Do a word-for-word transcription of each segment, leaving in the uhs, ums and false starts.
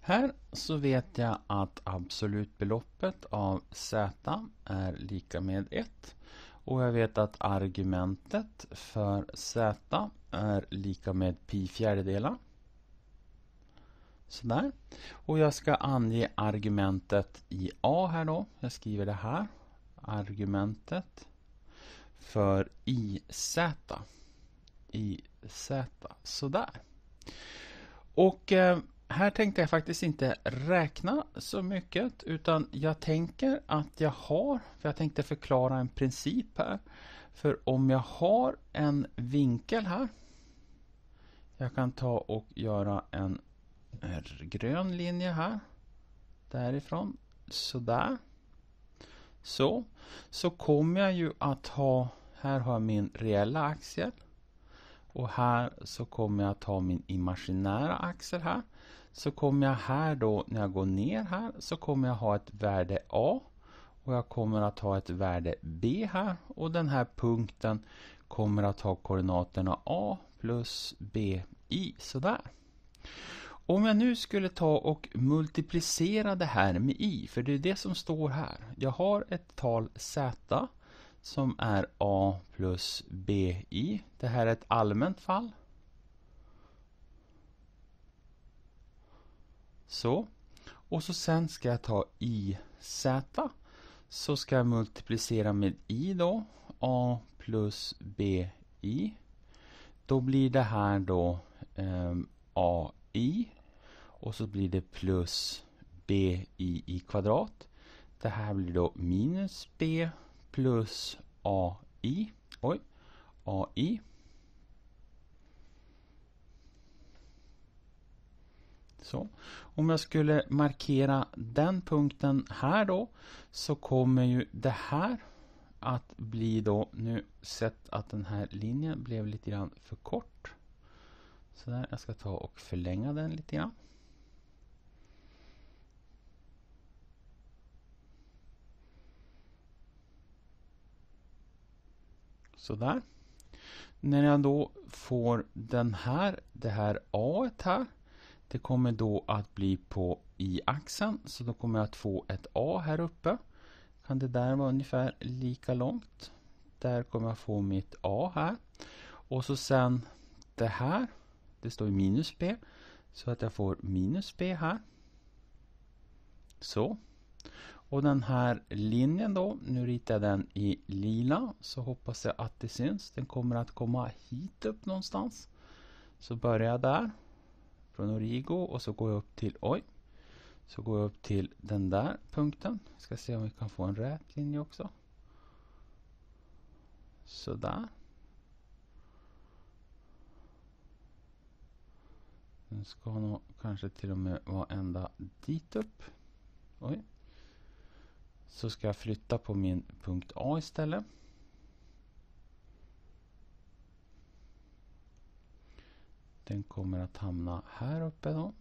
Här så vet jag att absolutbeloppet av z är lika med ett. Och jag vet att argumentet för z är lika med pi fjärdedelar. Sådär. Och jag ska ange argumentet i a här då. Jag skriver det här. Argumentet för iz. iz. Sådär. Och eh, här tänkte jag faktiskt inte räkna så mycket, utan jag tänker att jag har, för jag tänkte förklara en princip här. För om jag har en vinkel här, jag kan ta och göra en grön linje här, därifrån, sådär. Så, så kommer jag ju att ha, här har jag min reella axel. Och här så kommer jag att ha min imaginära axel här. Så kommer jag här då, när jag går ner här, så kommer jag ha ett värde A. Och jag kommer att ha ett värde B här. Och den här punkten kommer att ha koordinaterna A plus B i. Sådär. Om jag nu skulle ta och multiplicera det här med i, för det är det som står här. Jag har ett tal z som är A plus B i. Det här är ett allmänt fall. Så. Och så sen ska jag ta i z. Så ska jag multiplicera med i då. A plus B i. Då blir det här då eh, A i. Och så blir det plus B i i kvadrat. Det här blir då minus B plus A i. Oj. A i. Så. Om jag skulle markera den punkten här då, så kommer ju det här att bli då, nu sett att den här linjen blev lite grann för kort. Så där, jag ska ta och förlänga den lite grann. Så där. När jag då får den här, det här A här, det kommer då att bli på i-axeln, så då kommer jag att få ett A här uppe. Kan det där vara ungefär lika långt? Där kommer jag få mitt A här. Och så sen det här, det står minus B, så att jag får minus B här. Så. Och den här linjen då, nu ritar jag den i lila, så hoppas jag att det syns. Den kommer att komma hit upp någonstans. Så börjar jag där, från origo, och så går jag upp till, oj, så går jag upp till den där punkten. Ska se om vi kan få en rät linje också. Så där. Den ska nog kanske till och med vara ända dit upp. Oj. Så ska jag flytta på min punkt A istället. Den kommer att hamna här uppe då.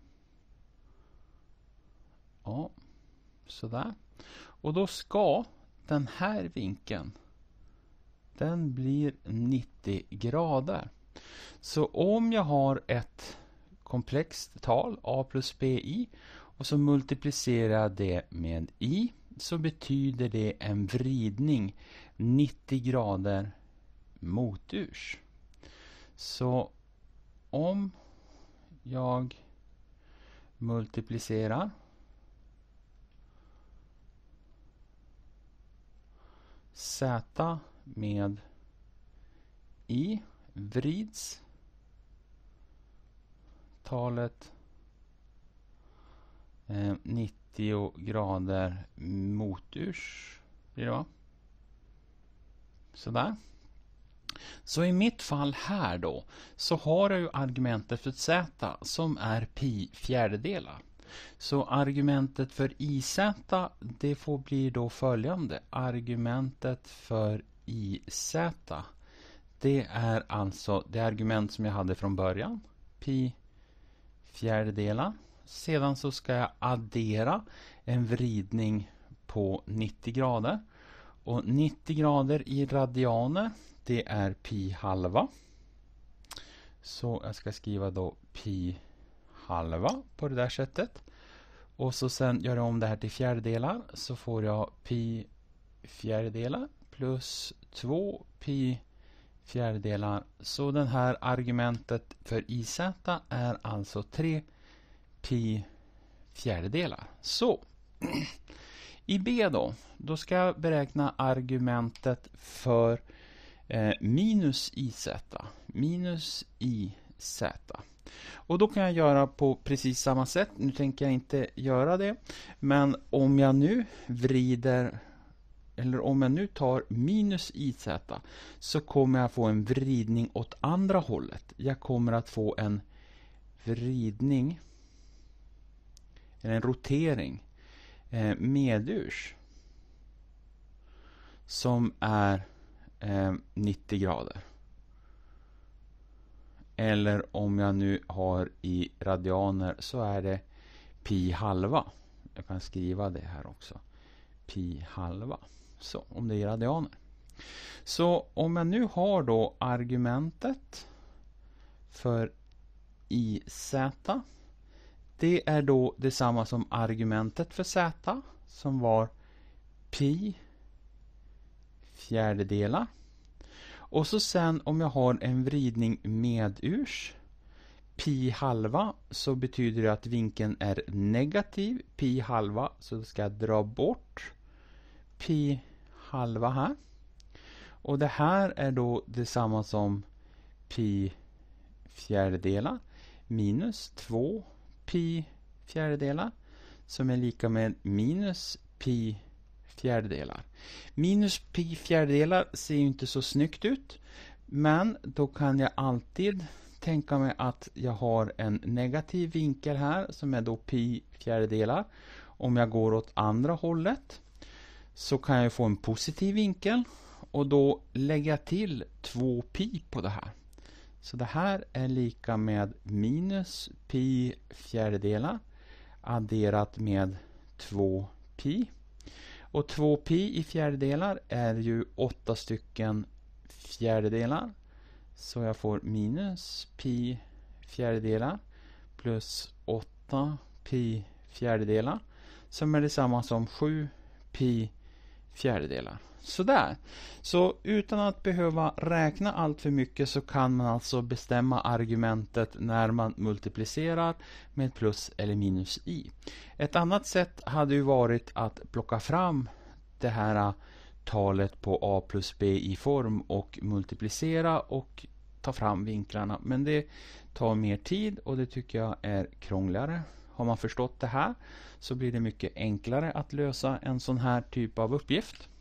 Ja, sådär. Och då ska den här vinkeln, den blir nittio grader. Så om jag har ett komplext tal, A plus B i, och så multiplicerar jag det med i, så betyder det en vridning nittio grader moturs. Så om jag multiplicerar z med i, vrids talet eh, nittio grader moturs blir det, va? Sådär. Så i mitt fall här då, så har jag ju argumentet för z som är pi fjärdedelar. Så argumentet för iz, det får bli då följande. Argumentet för iz, det är alltså det argument som jag hade från början. Pi fjärdedelar. Sedan så ska jag addera en vridning på nittio grader. Och nittio grader i radianer, det är pi halva. Så jag ska skriva då pi halva på det där sättet. Och så sen gör jag om det här till fjärdedelar, så får jag pi fjärdedelar plus två pi fjärdedelar. Så det här argumentet för iz är alltså tre pi fjärdedelar. Så i B då, då ska jag beräkna argumentet för eh, minus iz. Minus iz. Och då kan jag göra på precis samma sätt. Nu tänker jag inte göra det. Men om jag nu vrider, eller om jag nu tar minus iz, så kommer jag få en vridning åt andra hållet. Jag kommer att få en vridning, eller en rotering eh, medurs som är eh, nittio grader. Eller om jag nu har i radianer så är det pi halva. Jag kan skriva det här också. Pi halva. Så, om det är radianer. Så om jag nu har då argumentet för iz. Det är då detsamma som argumentet för z, som var pi fjärdedelar. Och så sen om jag har en vridning medurs, pi halva, så betyder det att vinkeln är negativ. Pi halva, så ska jag dra bort pi halva här. Och det här är då detsamma som pi fjärdedelar minus två pi fjärdedelar, som är lika med minus pi fjärdedelar. Minus pi fjärdedelar ser ju inte så snyggt ut, men då kan jag alltid tänka mig att jag har en negativ vinkel här som är då pi fjärdedelar. Om jag går åt andra hållet så kan jag få en positiv vinkel, och då lägger jag till två pi på det här. Så det här är lika med minus pi fjärdedelar adderat med två pi. Och två pi i fjärdedelar är ju åtta stycken fjärdedelar. Så jag får minus pi fjärdedelar plus åtta pi fjärdedelar, som är detsamma som sju pi fjärdedelar. Sådär. Så utan att behöva räkna allt för mycket så kan man alltså bestämma argumentet när man multiplicerar med plus eller minus i. Ett annat sätt hade ju varit att plocka fram det här talet på a plus b i form och multiplicera och ta fram vinklarna. Men det tar mer tid och det tycker jag är krångligare. Har man förstått det här så blir det mycket enklare att lösa en sån här typ av uppgift.